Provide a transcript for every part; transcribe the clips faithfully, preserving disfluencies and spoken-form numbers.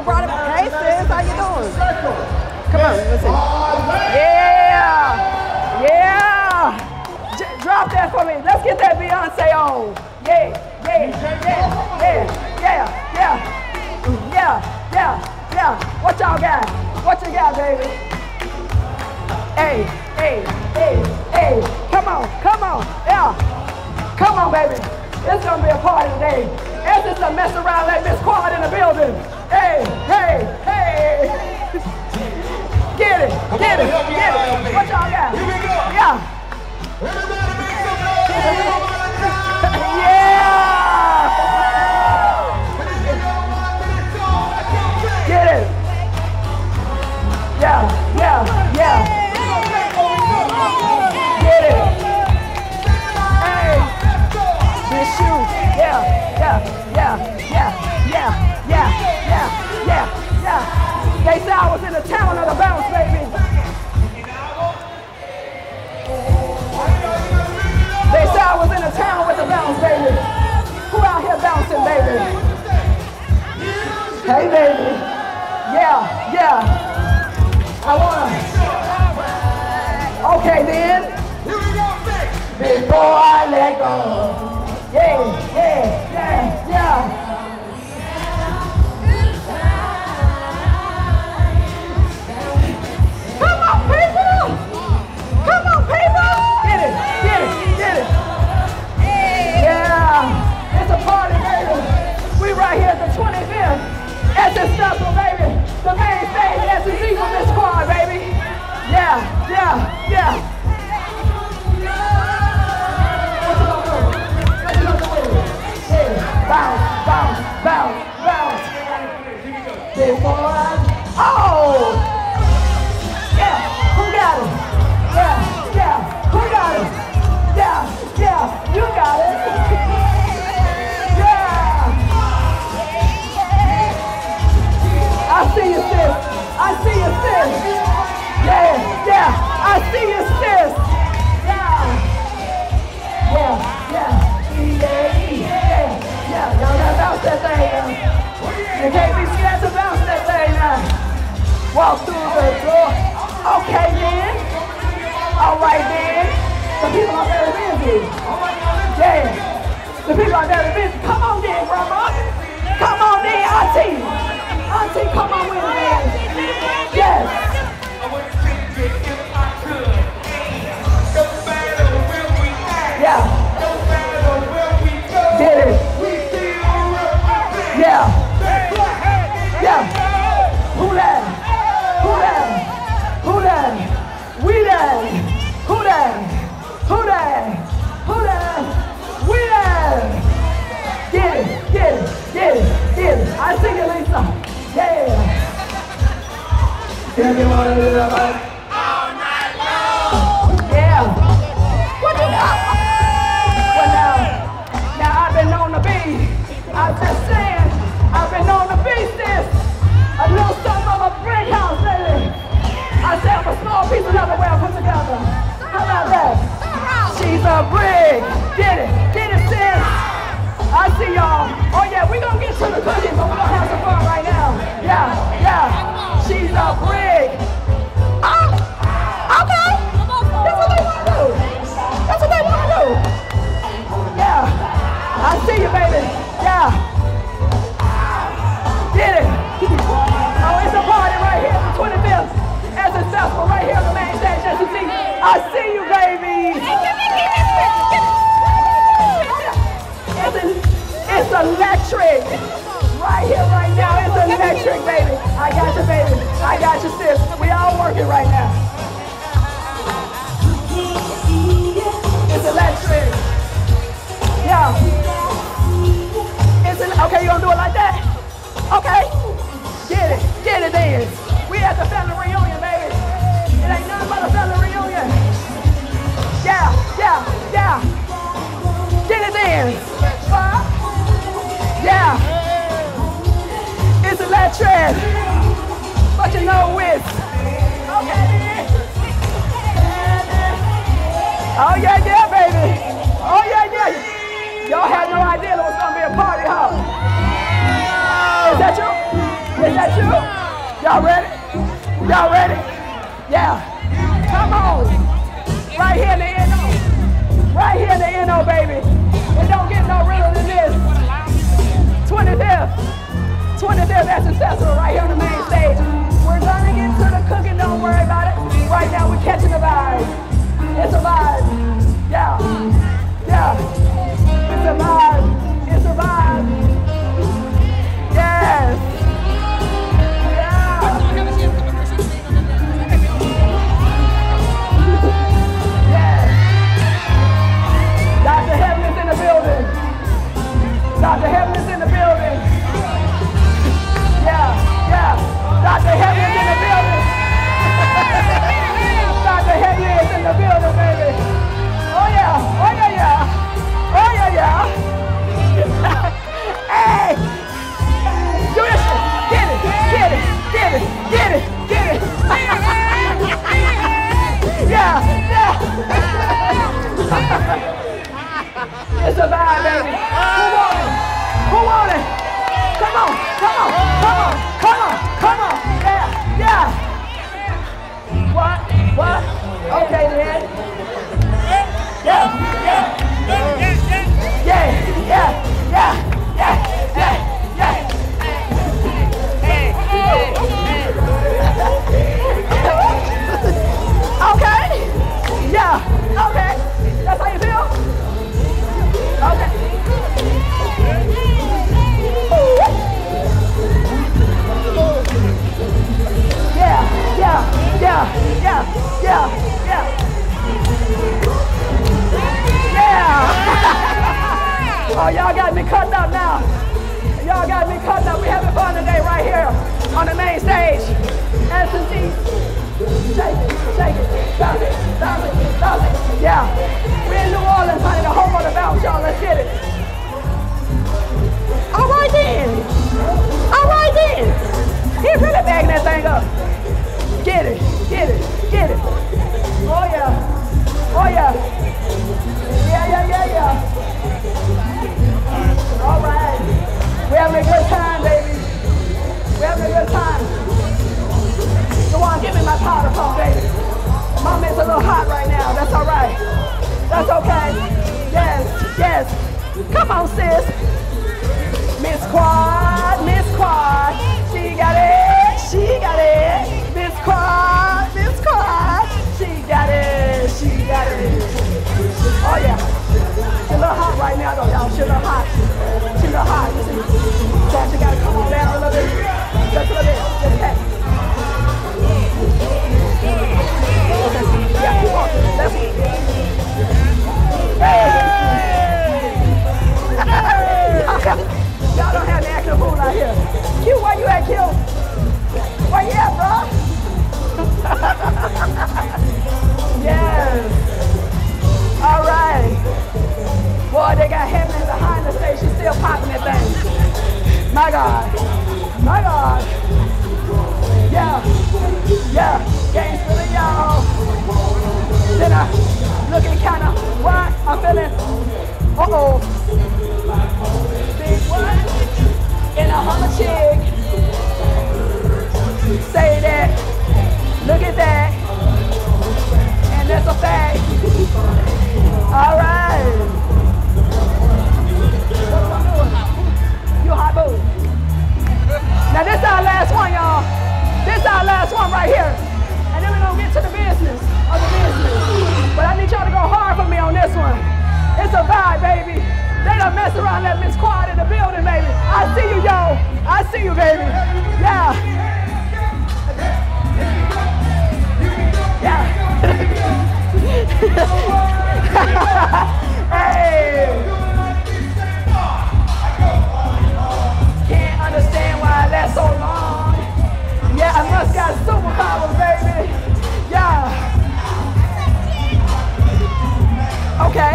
you brought him. Hey, sis, how you doing? Come on, listen. Yeah, yeah. J drop that for me. Let's get that Beyonce on. Yeah, yeah, yeah, yeah, yeah, yeah, yeah, yeah, yeah. What y'all got? What you got, baby? Hey, hey, hey, hey. Come on, come on, yeah. Come on, baby. It's gonna be a party today. It's just a mess around like Miss Quad in the building. Hey, hey, hey. Get it, get it, get it. What y'all got? Here we go. Yeah. Everybody make some noise. Yeah. Get it. Yeah, yeah, yeah. Get it. Hey. This shoe. Yeah, yeah, yeah, yeah, yeah, yeah, yeah, yeah, yeah. They said I was in the town of the bounce, baby. They said I was in the town with the bounce, baby. Who out here bouncing, baby? Hey, baby. Yeah, yeah. I wanna. Okay, then. Here we go, six. Before I let go. Yeah, yeah, yeah, yeah. Come on, people! Come on, people! Get it, get it, get it. Yeah, it's a party, baby. We right here at the twenty-fifth. It's a special, baby. The main stage, S and Z from this squad, baby. Yeah, yeah, yeah. Bounce, bounce, bounce, bounce. Before I... Oh! Yeah, who got it? Yeah, yeah, who got it? Yeah, yeah, you got it. Yeah! I see you, sis. I see you, sis. Yeah, yeah, I see you, sis. Yeah. Yeah, yeah, yeah, yeah, yeah. Y'all gotta bounce that thing now. You can't be scared to bounce that thing now. Walk through the door. Okay, then. All right, then. The people are very busy. Yeah. The people are very busy. Come on, then, grandma. Come on, then, auntie. Auntie, come on with me, man. Yes. Yeah. Get it. Yeah. Yeah. Who that? Who that? Who that? We that? Who that? Who that? Who that? We that? Get it. Get it. Get it. Get it. I see you, Lisa. Yeah. Can I get one of them? All night long. Yeah. What you got? Well, now, now I've been known to be, I'm just saying, I've been known to be this, a little something of a brick house, baby. I said I'm a small piece of underwear put together. How about that? She's a brick. Get it, get it, sis. I see y'all. Oh yeah, we're gonna get to the cookies, but we're gonna have some fun right now. Yeah, yeah. She's a brick. Ah, okay. That's what they wanna do. That's what they wanna do. Yeah. I see you, baby. Yeah. Get it. Oh, it's a party right here on the twenty-fifth. As it's successful right here on the main stage. As you see, I see you, baby. It's, it's electric. Right here, right now. It's electric, baby. I got you, baby. I got you, sis. We all working right now. It's electric. Yeah. It's an, okay, you gonna do it like that? Okay. Get it. Get it then. We at the family reunion, baby. It ain't nothing but a family reunion. Yeah, yeah, yeah. Get it then. Uh, yeah. It's electric. But you know it's. Okay. Oh yeah, yeah, baby. Oh yeah, yeah. Y'all had no idea there was gonna be a party, huh? Is that you? Is Is that you? Y'all ready? Y'all ready? Yeah. Come on. Right here in the N O. Right here in the N O, baby. It don't get no realer than this. twenty-fifth. twenty-fifth Essential right here on the main stage. We're gonna get to the cooking, don't worry about it. Right now we're catching the vibe. It's a vibe. Yeah. Yeah. It's a vibe. It's a vibe. Yes. Yeah. Yes. Doctor Heaven is in the building. Doctor Heaven is in the building. Yeah, yeah. Doctor Heaven is in the building. Doctor Heaven is in the building, baby. Oh yeah, oh yeah, yeah. Oh yeah, yeah. Hey! Do this shit. Get it, get it, get it, get it, get it. Yeah, yeah. It's a vibe, baby. Who want it? Who want it? Come on, come on, come on, come on, come on. Yeah, yeah. What? What? Okay, then. Yeah, yeah. Yeah, yeah, yeah, yeah, yeah, yeah. Okay. Yeah, okay. That's how you feel? Okay. Yeah, yeah, yeah, yeah, yeah, yeah. Yeah. Oh, y'all got me cut up now. Y'all got me cut up. We having fun today right here on the main stage. S and T. Shake it, shake it, bounce it, bounce it, bounce it. Yeah. We're in New Orleans, honey. The home of the bounce, y'all. Let's get it. All right then. All right then. He's really bagging that thing up. Get it, get it, get it. Oh yeah. Oh yeah. Yeah, yeah, yeah, yeah. All right. We're having a good time, baby. We're having a good time. You want to give me my powder puff, baby? Mom, it's a little hot right now. That's all right. That's okay. Yes, yes. Come on, sis. Miss Quad, Miss Quad. She got it, she got it. Miss Quad, Miss Quad. She got it, she got it. Oh yeah. She a little hot right now though, y'all. She a little hot. She a little hot, you see. So she gotta come on down a little bit. Just a little bit. Just that. Okay. Yeah, keep on. Let's see. Hey! Y'all don't have the actual food out here. Q, where you at, Q? Where you at, bro? Yes. All right. Boy, they got Heaven behind the stage. She's still popping that thing. My God. My God. Yeah. Yeah. Gangsta to y'all. Then I looking kind of what? I'm feeling. Uh-oh. Big one. In a hummer chick. Say that. Look at that. And that's a fact. All right. What am I doing? You hot boo. Now this is our last one, y'all. This is our last one right here. And then we're gonna get to the business of the business. But I need y'all to go hard for me on this one. It's a vibe, baby. They done mess around that Miss Quad in the building, baby. I see you, y'all. I see you, baby. Yeah. Yeah. Hey. Can't understand why that's so long. Yeah, I must got superpowers, baby. Yeah. Okay.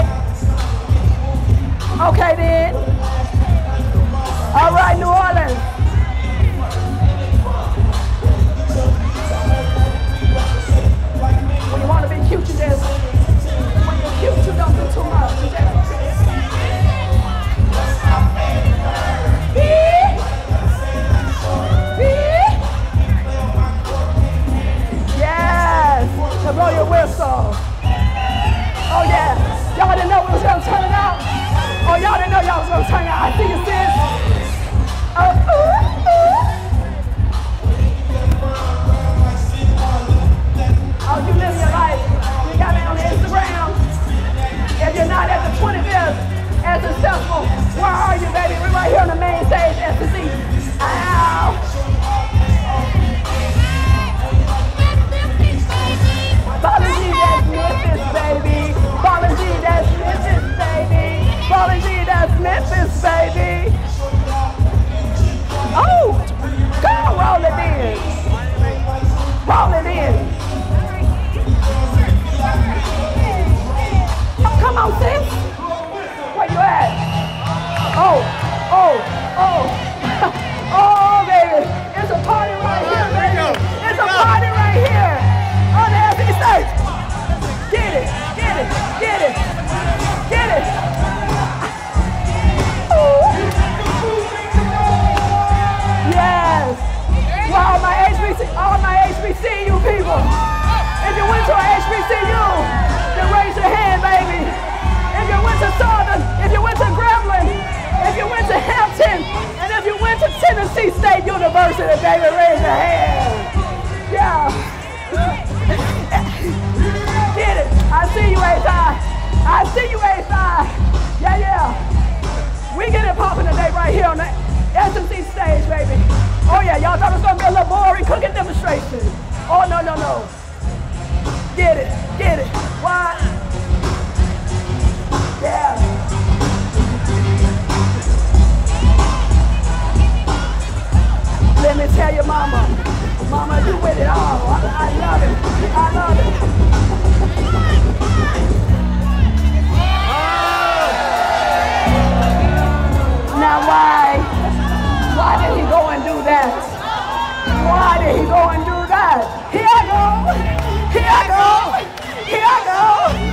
Okay then. All right, New Orleans. When you want to be cute, you just, when you're cute, you don't do too much. You just, yeah. I see you, sis. Oh, ooh, ooh. Oh, you live your life. You got me on Instagram. If you're not at the twenty-fifth as successful, where are you, baby? We're right here on the main stage at the Z. Ow. Apology, that's Memphis, baby. Apology, that's Memphis, baby. Apology, that's Memphis, baby. Oh, come on, roll it in. Roll it in. Oh, come on, sis. Where you at? Oh, oh, oh. Oh, baby. It's a party right here, baby. It's a party right here. On the S E stage. Get it, get it, get it, get it. Ooh. Yes. Well, all my H B C, all my H B C U people. If you went to a H B C U, then raise your hand, baby. If you went to Southern, if you went to Grambling, if you went to Hampton, and if you went to Tennessee State University, baby, raise your hand. Yeah. Get it. I see you, A five. I see you, A five. Yeah, yeah. We get it popping today right here on the S M C stage, baby. Oh, yeah. Y'all thought it was going to be a little boring cooking demonstration. Oh, no, no, no. Get it. Get it. What? Yeah. Let me tell you, mama. Mama, you with it all. I, I love it. I love it. Now why? Why did he go and do that? Why did he go and do that? Here I go. Here I go. Here I go.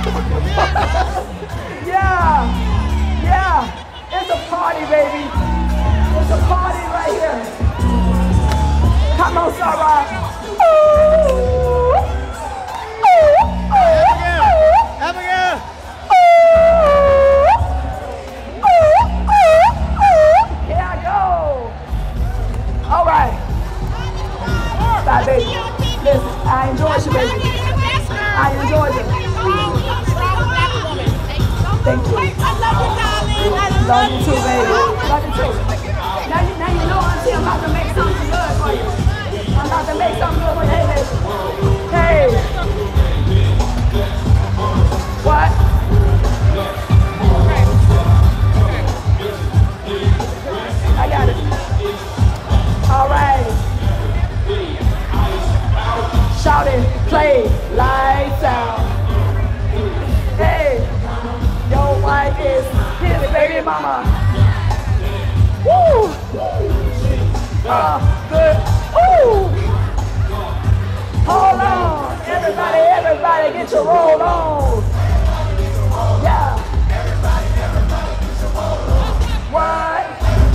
Yeah. Yeah. It's a party, baby. It's a party right here. Come on, Sarah. Ooh. Ooh. Ooh. Abigail! Ooh. Ooh. Ooh. Ooh. Here I go. All right. Bye, baby. Listen, I enjoyed you, baby. I enjoyed you. Thank you. I love you, darling. I Love you too, baby. Love you too. Now you, now you know auntie, I'm about to make something good for you. I'm about to make something good for you. Hey, baby. Hey. What? I got it. All right. Shout it, play, lights out. Hey, your wife is hit it, baby mama. Woo! Uh, good. Ooh! Hold on. Everybody, everybody get your roll on. Yeah. What?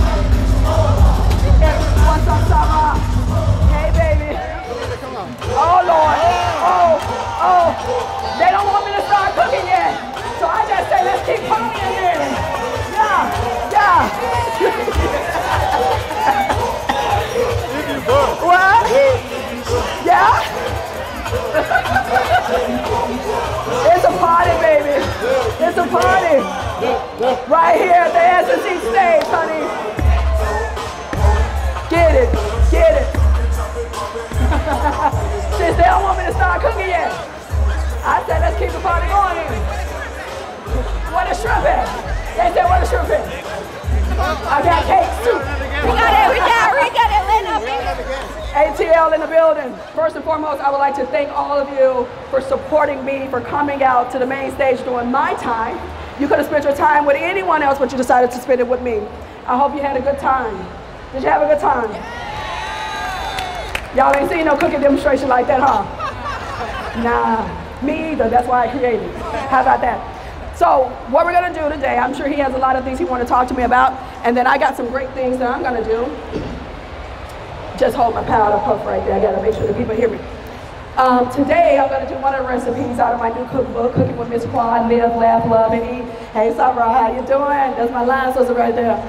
What's up, Sarah? Hey, baby. Oh, Lord. Oh, oh. They don't want me to start cooking yet. So I just say, let's keep partying then. Yeah, yeah. What? Yeah? It's a party, baby. It's a party. Right here at the S M C stage, honey. Get it, get it. Since they don't want me to start cooking yet, I said, let's keep the party going here. Where the shrimp at? They said, where the shrimp at? I got cakes too. We got it, we got it, we got it, lit up. A T L in the building. First and foremost, I would like to thank all of you for supporting me, for coming out to the main stage during my time. You could have spent your time with anyone else, but you decided to spend it with me. I hope you had a good time. Did you have a good time? Y'all ain't seen no cooking demonstration like that, huh? Nah, me either. That's why I created it. How about that? So what we're gonna do today, I'm sure he has a lot of things he wants to talk to me about, and then I got some great things that I'm gonna do. Just hold my powder puff right there. I gotta make sure that people hear me. Um, today I'm gonna do one of the recipes out of my new cookbook, Cooking with Miss Quad, Live, Laugh, Love, and Eat. Hey, Sarah, how you doing? That's my line sister right there.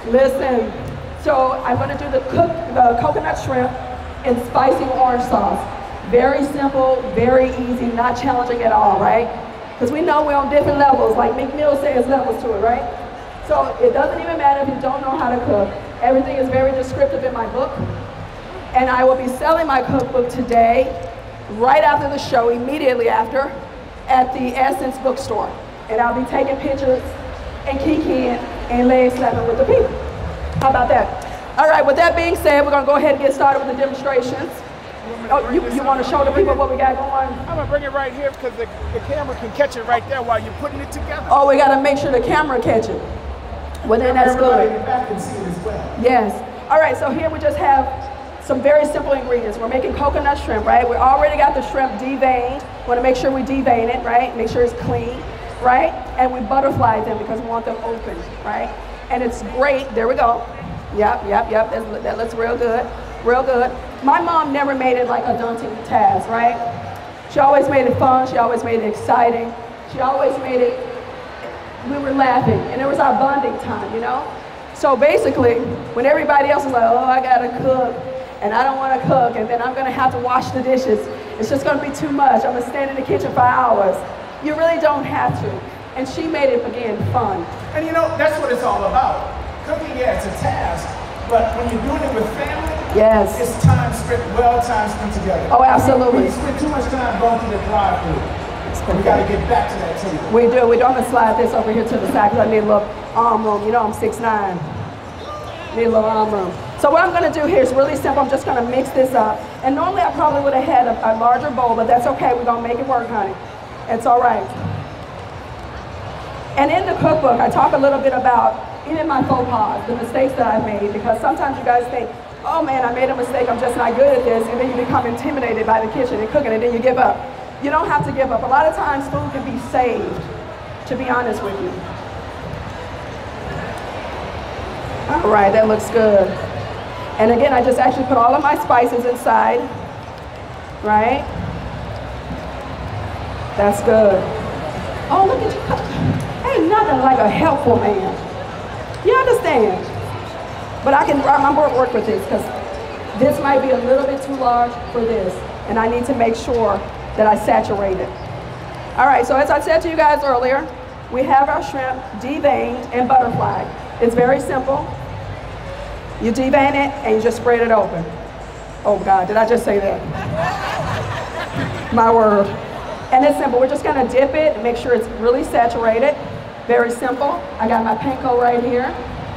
Listen, so I'm gonna do the cook, the coconut shrimp and spicy orange sauce. Very simple, very easy, not challenging at all, right? Because we know we're on different levels, like McMill says levels to it, right? So it doesn't even matter if you don't know how to cook. Everything is very descriptive in my book. And I will be selling my cookbook today, right after the show, immediately after, at the Essence bookstore. And I'll be taking pictures and kikiing and leg slapping with the people. How about that? All right, with that being said, we're gonna go ahead and get started with the demonstrations. Oh, you, you want to show the people what we got going? I'm gonna bring it right here because the, the camera can catch it right there while you're putting it together. Oh, we gotta make sure the camera catch it. Well, then that's good. Everybody in the back can see it as well. Yes. All right, so here we just have some very simple ingredients. We're making coconut shrimp, right? We already got the shrimp deveined. We want to make sure we devein it, right? Make sure it's clean, right? And we butterfly them because we want them open, right? And it's great. There we go. Yep, yep, yep. That's, that looks real good. Real good. My mom never made it like a daunting task, right? She always made it fun. She always made it exciting. She always made it, we were laughing. And it was our bonding time, you know? So basically, when everybody else is like, oh, I gotta cook, and I don't wanna cook, and then I'm gonna have to wash the dishes, it's just gonna be too much. I'm gonna stand in the kitchen for hours. You really don't have to. And she made it, again, fun. And you know, that's what it's all about. Cooking, yeah, it's a task, but when you're doing it with family, yes, it's time spent, well time spent together. Oh, absolutely. We, we spend too much time going through the drive-through. We gotta get back to that table. We do. We're gonna slide this over here to the side because I need a little arm room. You know, I'm six nine. Need a little arm room. So what I'm gonna do here is really simple. I'm just gonna mix this up. And normally I probably would have had a, a larger bowl, but that's okay. We're gonna make it work, honey. It's all right. And in the cookbook, I talk a little bit about even my faux pas, the mistakes that I've made, because sometimes you guys think, oh man, I made a mistake, I'm just not good at this, and then you become intimidated by the kitchen and cooking, and then you give up. You don't have to give up. A lot of times food can be saved, to be honest with you. All right, that looks good. And again, I just actually put all of my spices inside, right? That's good. Oh, look at you. Ain't nothing like a helpful man. You understand? But I can, I'm gonna work with this because this might be a little bit too large for this, and I need to make sure that I saturate it. All right, so as I said to you guys earlier, we have our shrimp deveined and butterflied. It's very simple. You devein it and you just spread it open. Oh God, did I just say that? My word. And it's simple. We're just gonna dip it and make sure it's really saturated. Very simple. I got my panko right here.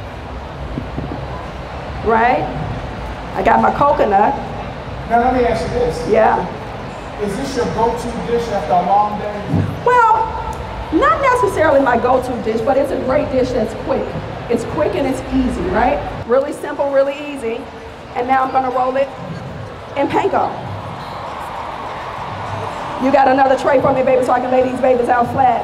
Right? I got my coconut. Now let me ask you this. Yeah. Is this your go-to dish after a long day? Well, not necessarily my go-to dish, but it's a great dish that's quick. It's quick and it's easy, right? Really simple, really easy. And now I'm gonna roll it in panko. You got another tray for me, baby, so I can lay these babies out flat.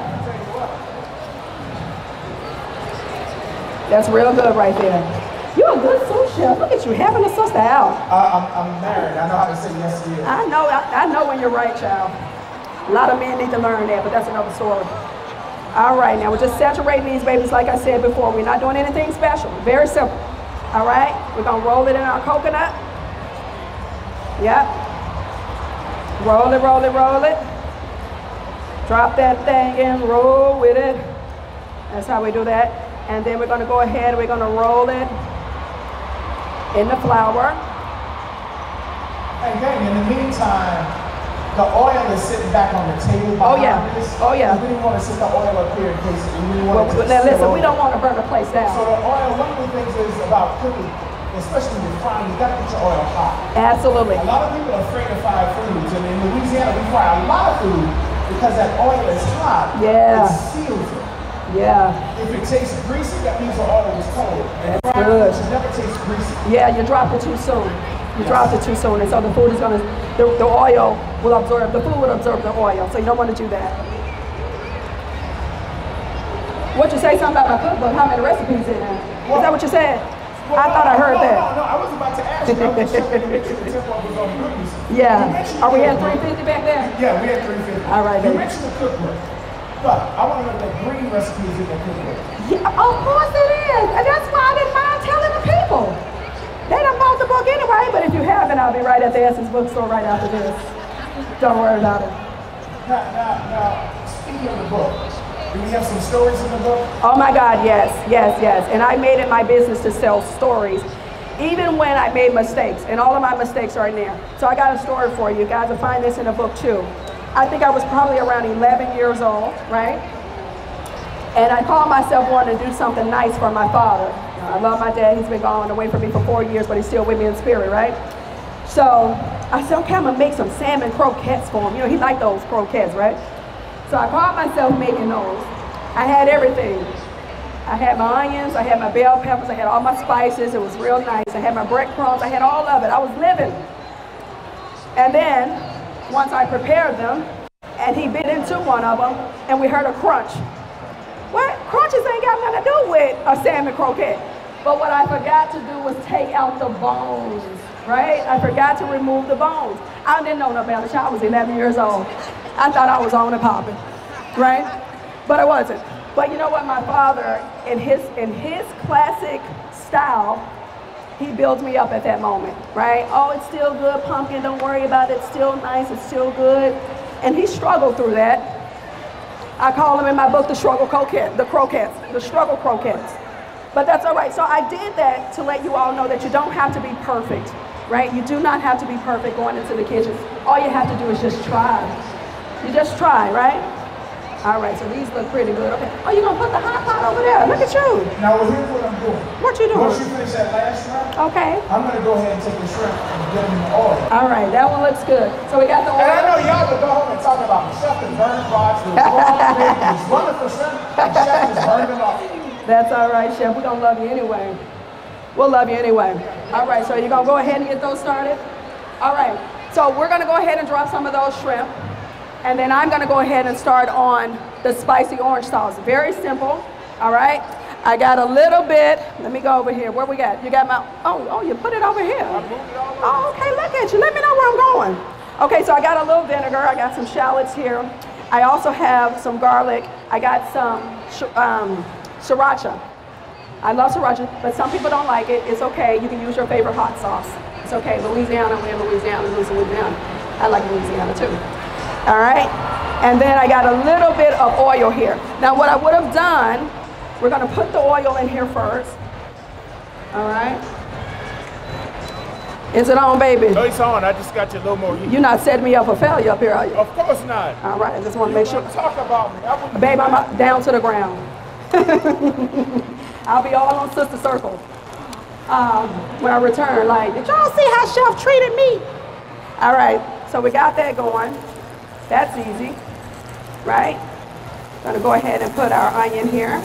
That's real good right there. You're a good sous chef. Look at you, having a sister out. Uh, I'm, I'm married. I know how to say yes to you. I know, I, I know when you're right, child. A lot of men need to learn that, but that's another story. All right, now we're just saturating these babies like I said before. We're not doing anything special. Very simple. All right, we're gonna roll it in our coconut. Yep. Roll it, roll it, roll it. Drop that thing in, roll with it. That's how we do that. And then we're gonna go ahead, we're gonna roll it in the flour. And then in the meantime, the oil is sitting back on the table behind Oh yeah, this. oh yeah. We didn't want to sit the oil up here in case we didn't want Well, to now listen, we don't want to burn the place down. So the oil, one of the things is about cooking, especially when you're frying, you gotta get your oil hot. Absolutely. A lot of people are afraid to fry foods, and in Louisiana we fry a lot of food because that oil is hot. Yeah. It seals it. Yeah. If it tastes greasy, that means the oil was cold. And That's fried good. food should never taste greasy. Yeah, you dropped it too soon. You Yes. dropped it too soon, and so the food is gonna, the, the oil will absorb, the food will absorb the oil, so you don't want to do that. What you say something about my cookbook? How many recipes in there? Well, is that what you said? Well, I no, thought I heard no, that. No, no, I was about to ask you. I was just checking to make sure the tempo was on goodness. Yeah. Are we at three fifty back there? Yeah, we at three fifty. All right, You baby. mentioned the cookbook, but I want to know the green recipes in the cookbook. Yeah, of course it is. And that's why I didn't mind and I'll be right at the Essence bookstore right after this. Don't worry about it. Now, now, now, speaking of the book, do we have some stories in the book? Oh my God, yes, yes, yes. And I made it my business to sell stories, even when I made mistakes. And all of my mistakes are in there. So I got a story for you. You guys will find this in the book too. I think I was probably around eleven years old, right? And I called myself wanting to do something nice for my father. I love my dad. He's been gone away from me for four years, but he's still with me in spirit, right? So I said, okay, I'm gonna make some salmon croquettes for him. You know, he liked those croquettes, right? So I caught myself making those. I had everything. I had my onions, I had my bell peppers, I had all my spices. It was real nice. I had my breadcrumbs, I had all of it. I was living. And then, once I prepared them, and he bit into one of them, and we heard a crunch. What? Crunches ain't got nothing to do with a salmon croquette. But what I forgot to do was take out the bones, right? I forgot to remove the bones. I didn't know no better. I was eleven years old. I thought I was on and popping, right? But I wasn't. But you know what? My father, in his, in his classic style, he builds me up at that moment, right? Oh, it's still good, pumpkin, don't worry about it. It's still nice, it's still good. And he struggled through that. I call them in my book the struggle croquettes, the croquettes, the struggle croquettes. But that's all right. So I did that to let you all know that you don't have to be perfect, right? You do not have to be perfect going into the kitchen. All you have to do is just try. You just try, right? All right, so these look pretty good. Okay. Oh, you're going to put the hot pot over there. Look at you. Now, well, here's what I'm doing. What you doing? Once you finish that last shrimp, okay. I'm going to go ahead and take the shrimp and get them in the oil. All right, that one looks good. So we got the oil. And I know y'all will go home and talk about chef and burn box, the this wonderful shrimp, and chef is burning them off. That's all right, chef. We're going to love you anyway. We'll love you anyway. All right, so you're going to go ahead and get those started? All right, so we're going to go ahead and drop some of those shrimp. And then I'm gonna go ahead and start on the spicy orange sauce. Very simple, all right? I got a little bit, let me go over here. Where we got? You got my, oh, oh, you put it over here. I moved it all over. Oh, okay, look at you. Let me know where I'm going. Okay, so I got a little vinegar. I got some shallots here. I also have some garlic. I got some um, sriracha. I love sriracha, but some people don't like it. It's okay. You can use your favorite hot sauce. It's okay. Louisiana, we're in Louisiana, Louisiana. I like Louisiana too. All right, and then I got a little bit of oil here. Now what I would have done, we're gonna put the oil in here first. All right. Is it on, baby? No, it's on. I just got you a little more. You're not setting me up for failure up here, are you? Of course not. All right, I just want to make sure. Talk about me. I Babe, I'm up, down to the ground. I'll be all on Sister Circle um, when I return. Like, did y'all see how Chef treated me? All right, so we got that going. That's easy, right? Gonna go ahead and put our onion here.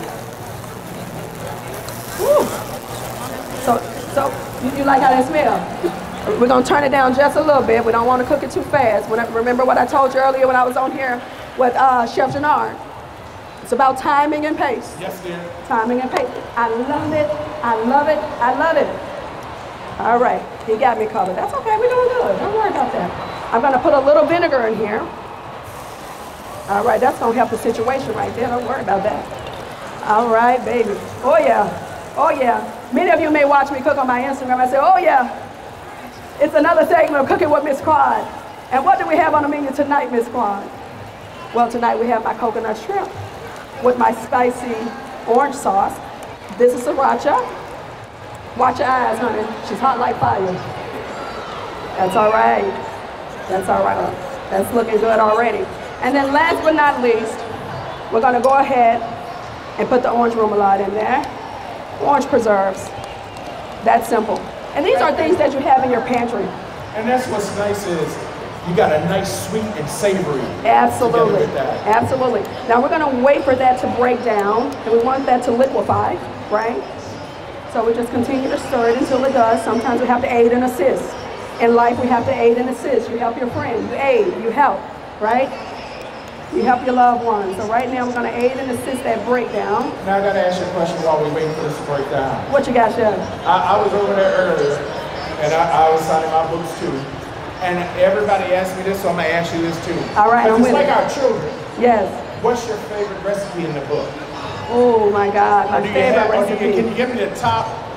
Woo. So, so you, you like how that smells? We're gonna turn it down just a little bit. We don't want to cook it too fast. When I, remember what I told you earlier when I was on here with uh, Chef Jannard? It's about timing and pace. Yes, dear. Timing and pace. I love it. I love it. I love it. All right, he got me covered. That's okay. We're doing good. Don't worry about that. I'm gonna put a little vinegar in here. All right, that's gonna help the situation right there. Don't worry about that. All right, baby. Oh yeah, oh yeah. Many of you may watch me cook on my Instagram and say, oh yeah, it's another segment of Cooking with Miss Claude. And what do we have on the menu tonight, Miss Claude? Well, tonight we have my coconut shrimp with my spicy orange sauce. This is sriracha. Watch your eyes, honey. She's hot like fire. That's all right. That's all right. That's looking good already. And then last but not least, we're gonna go ahead and put the orange remoulade in there. Orange preserves. That's simple. And these are things that you have in your pantry. And that's what's nice is you got a nice sweet and savory. Absolutely. With that. Absolutely. Now we're gonna wait for that to break down, and we want that to liquefy, right? So we just continue to stir it until it does. Sometimes we have to aid and assist. In life, we have to aid and assist. You help your friend, you aid, you help, right? You help your loved ones. So right now, we're gonna aid and assist that breakdown. Now I gotta ask you a question while we're waiting for this to break down. What you got, Chef? I, I was over there earlier, and I, I was signing my books too. And everybody asked me this, so I'm gonna ask you this too. All right, I'm it's with like it. our children. Yes. What's your favorite recipe in the book? Oh my God, my Or do you favorite have, or do recipe. you, can you give me the top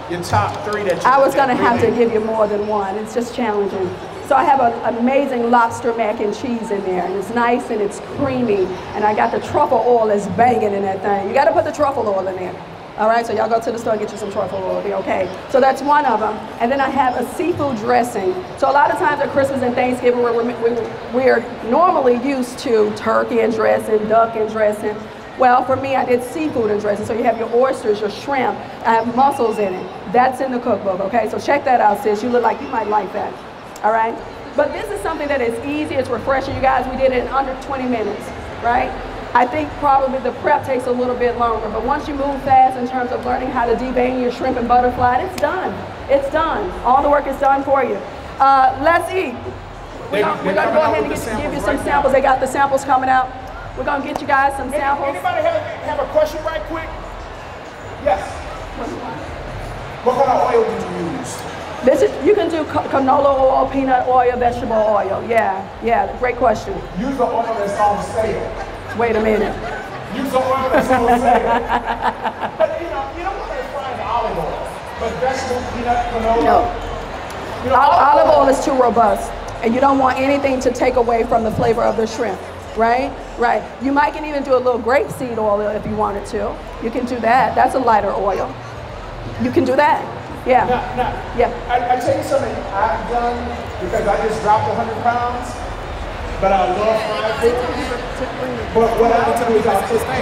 your top three that you I was going to that have to really- give you more than one. It's just challenging. So I have an amazing lobster mac and cheese in there, and it's nice and it's creamy, and I got the truffle oil that's banging in that thing. You got to put the truffle oil in there. All right, so y'all go to the store and get you some truffle oil, it'll be okay. So that's one of them. And then I have a seafood dressing. So a lot of times at Christmas and Thanksgiving, we're, we're, we're normally used to turkey and dressing, duck and dressing. Well, for me, I did seafood and dressing. So you have your oysters, your shrimp, I have mussels in it. That's in the cookbook, okay? So check that out, sis. You look like you might like that, all right? But this is something that is easy, it's refreshing. You guys, we did it in under twenty minutes, right? I think probably the prep takes a little bit longer, but once you move fast in terms of learning how to devein your shrimp and butterfly, it's done. It's done. All the work is done for you. Uh, let's eat. We're gonna, we're gonna go ahead and get, give you some samples. They got the samples coming out. We're gonna get you guys some samples. Anybody have, have a question right quick? Yes. What kind of oil do you use? This is, you can do canola oil, peanut oil, vegetable oil. Yeah, yeah, great question. Use the oil that's on sale. Wait a minute. Use the oil that's on sale. But you know, you don't want to fry the olive oil. But vegetable, peanut, canola. No. You know, Olive oil is too robust, and you don't want anything to take away from the flavor of the shrimp, right? Right. You might can even do a little grapeseed oil if you wanted to. You can do that. That's a lighter oil. You can do that. Yeah. Now, now, yeah. I, I tell you something I've done because I just dropped one hundred pounds, but I love fried food. But what I'll do is I'll just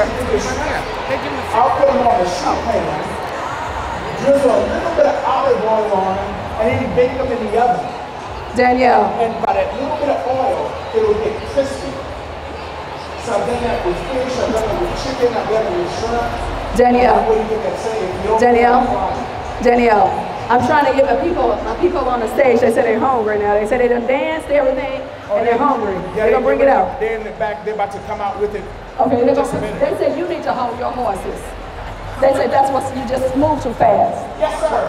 I'll put them on a sheet pan, drizzle a little bit of olive oil on them, and then you bake them in the oven. Danielle. And by that little bit of oil, it will get crispy. So I've done that with fish, I've done it with chicken, I've done it with shrimp. Danielle. What do you think that say? Danielle. Danielle, I'm trying to give the people, my people on the stage, they said they're hungry now. They said they done danced, everything, oh, and they're they, hungry. Yeah, they're going to bring it out. They're in the back, they're about to come out with it. Okay, they're gonna, they said you need to hold your horses. They said that's what, you just move too fast. Yes, sir.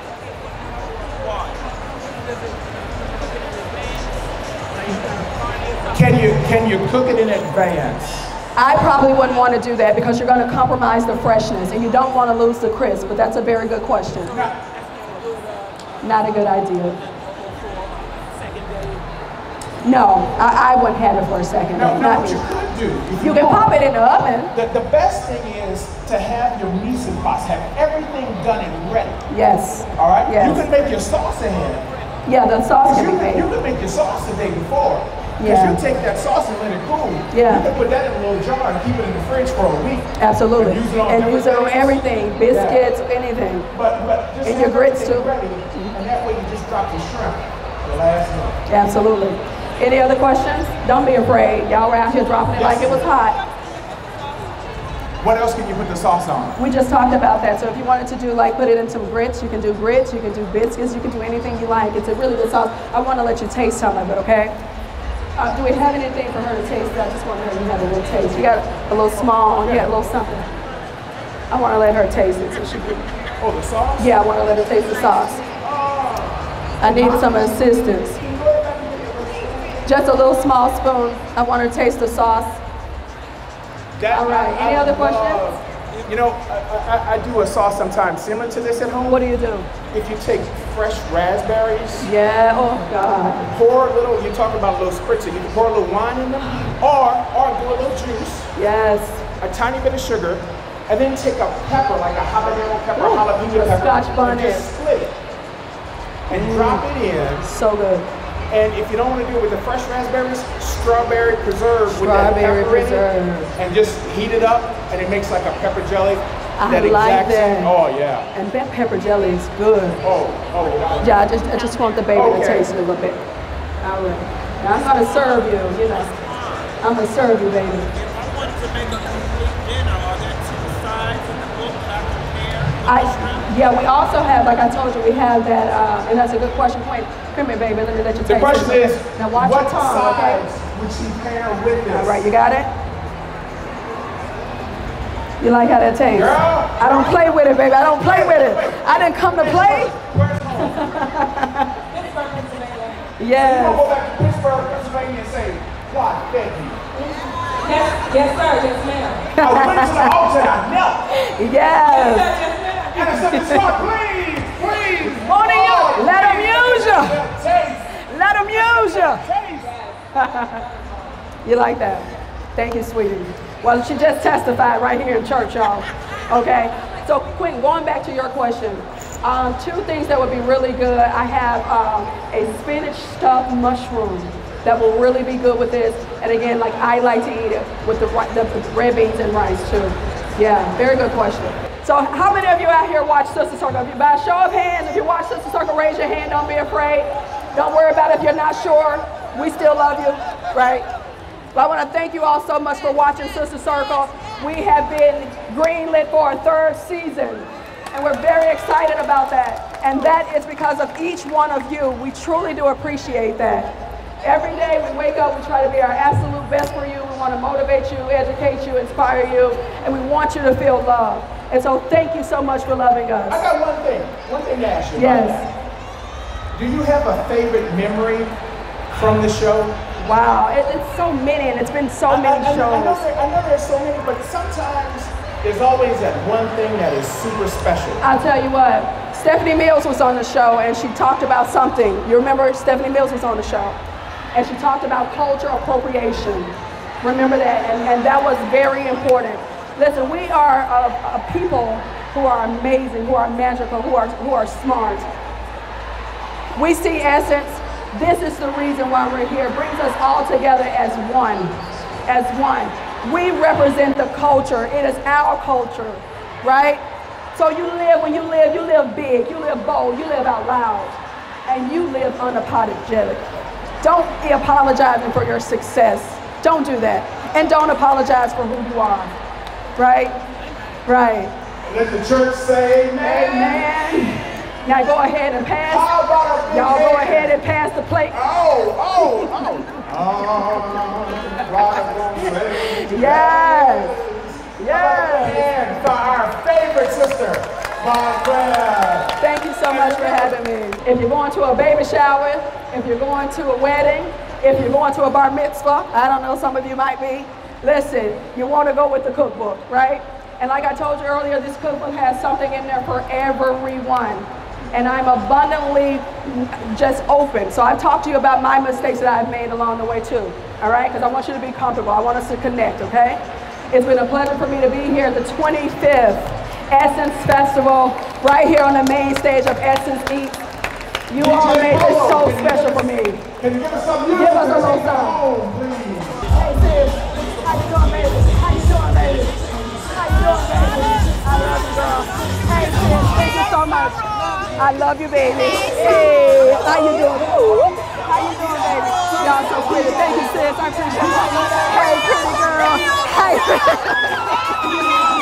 Can you, can you cook it in advance? I probably wouldn't want to do that because you're going to compromise the freshness and you don't want to lose the crisp, but that's a very good question. Not a good idea. No, I, I wouldn't have it for a second. No, no, Not what me. you could do. You, you can pop it in the oven. The, the best thing is to have your mise en place, have everything done and ready. Yes. All right? Yes. You can make your sauce ahead. Yeah, the sauce can you be made. You can make your sauce the day before. Because Yeah. you take that sauce and let it cool. Yeah. You can put that in a little jar and keep it in the fridge for a week. Absolutely. And use it on, and use it on everything, biscuits, yeah. anything. But, but just and your grits too. Ready, and that way you just drop your shrimp the last night. Absolutely. Any other questions? Don't be afraid. Y'all were out here dropping it Yes. like it was hot. What else can you put the sauce on? We just talked about that. So if you wanted to do like put it in some grits, you can do grits, you can do biscuits, you can do anything you like. It's a really good sauce. I want to let you taste some of it, okay? Uh, do we have anything for her to taste? I just want her to have a little taste. You got a little small, you got a little something. I want to let her taste it. So she can... Oh, the sauce? Yeah, I want to let her taste the sauce. I need some assistance. Just a little small spoon. I want her to taste the sauce. That, All right, I, any I other love, questions? You know, I, I, I do a sauce sometimes similar to this at home. What do you do? If you take fresh raspberries, Yeah, oh God. pour a little, you talk about a little spritzer, you can pour a little wine in them, or, or do a little juice, Yes. a tiny bit of sugar, and then take a pepper, like a habanero pepper, Ooh, jalapeno a pepper, Scotch and bonnet. just split it, and Mm. drop it in. So good. And if you don't want to do it with the fresh raspberries, strawberry preserve with that Strawberry pepper in preserve. it, and just heat it up, and it makes like a pepper jelly. I that like exact that. same- Oh yeah. And that pepper jelly is good. Oh, oh. Wow. Yeah, I just, I just want the baby Okay. to taste it a little bit. All right. Now I'm gonna serve you, you know. I'm gonna serve you, baby. I want to make a complete dinner. Are there two sides in the book that I compare? I, yeah, we also have, like I told you, we have that, uh, and that's a good question. Point. Come here, baby. Let me let you taste The question it. is, now watch what your tongue, okay? sides would she pair with this? All right, you got it? You like how that tastes? Girl. I don't play with it, baby. I don't play with it. I didn't come to play. Where's home? You Yes. gonna go back to Pittsburgh, Pennsylvania and say, why, thank you. Yes, yes, sir. Yes, ma'am. I went to the altar and I knelt. Yes. Yes, ma'am. And I said, start playing. You like that? Thank you, sweetie. Well, she just testified right here in church, y'all. Okay? So, Quinn, going back to your question, um, two things that would be really good. I have um, a spinach stuffed mushroom that will really be good with this. And again, like I like to eat it with the, the, the red beans and rice too. Yeah, very good question. So how many of you out here watch Sister Circle? If you, by a show of hands, if you watch Sister Circle, raise your hand, don't be afraid. Don't worry about it if you're not sure. We still love you, right? But I want to thank you all so much for watching Sister Circle. We have been greenlit for our third season, and we're very excited about that. And that is because of each one of you. We truly do appreciate that. Every day we wake up, we try to be our absolute best for you. We want to motivate you, educate you, inspire you, and we want you to feel love. And so thank you so much for loving us. I got one thing, one thing to ask you. Yes. Do you have a favorite memory from the show? Wow, it, it's so many, and it's been so I, many I, I, shows. I know, there, I know there's so many, but sometimes there's always that one thing that is super special. I'll tell you what, Stephanie Mills was on the show, and she talked about something. You remember Stephanie Mills was on the show, and she talked about culture appropriation. Remember that, and, and that was very important. Listen, we are a, a people who are amazing, who are magical, who are, who are smart. We see Essence. This is the reason why we're here. It brings us all together as one, as one. We represent the culture. It is our culture, right? So you live, when you live, you live big, you live bold, you live out loud, and you live unapologetic. Don't be apologizing for your success. Don't do that. And don't apologize for who you are, right? Right. Let the church say amen. Amen. Now go ahead and pass. How about a big Y'all go hand? ahead and pass the plate. Oh, oh, oh. oh Yes. Yes. And for our favorite sister, Barbara. Thank you so much for having me. If you're going to a baby shower, if you're going to a wedding, if you're going to a bar mitzvah, I don't know, some of you might be, listen, you want to go with the cookbook, right? And like I told you earlier, this cookbook has something in there for everyone. And I'm abundantly just open. So I've talked to you about my mistakes that I've made along the way too, all right? Because I want you to be comfortable. I want us to connect, okay? It's been a pleasure for me to be here at the twenty-fifth Essence Festival, right here on the main stage of Essence Eats. You all made this so special for me. Can you give us some music? Give us a little something. Oh, please. Hey sis, how you doing, baby? How you doing, baby? How you doing, baby? I love you, girl. Hey sis, thank you so much. I love you, baby. Hey, how you doing? How you doing, baby? Y'all so pretty. Thank you, sis. I appreciate it. Hey, pretty girl. Hey, pretty.